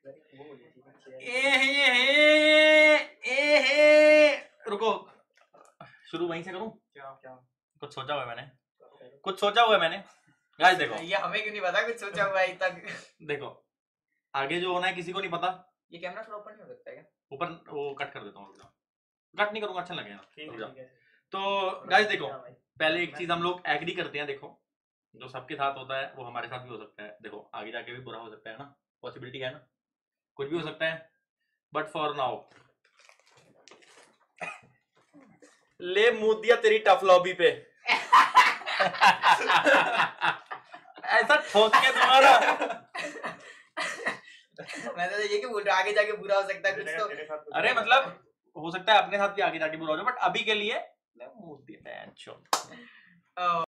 रुको, शुरू वहीं से करूं? क्या कुछ सोचा हुआ है मैंने। गाइस देखो, ये हमें क्यों नहीं पता कुछ सोचा हुआ है तक। देखो आगे जो होना है किसी को नहीं पता। ये कैमरा थोड़ा ऊपर नहीं हो सकता है क्या? ऊपर वो कट कर देता हूँ, कट नहीं करूंगा, अच्छा लगेगा। ठीक है। तो गाइस देखो, पहले एक चीज हम लोग एग्री करते हैं। देखो जो सबके साथ होता है वो हमारे साथ भी हो सकता है। देखो आगे जाके भी बुरा हो सकता है ना, पॉसिबिलिटी है ना, कुछ भी हो सकता है। बट फॉर नाउ ले मुंह दिया तेरी टफ लॉबी पे। ऐसा ठोक के तुम्हारा। मैं तो ये कि बोल रहा आगे जाके बुरा हो सकता है कुछ तो। अरे मतलब हो सकता है अपने साथ भी आगे जाके बुरा हो जाए, बट अभी के लिए मुंह दिया।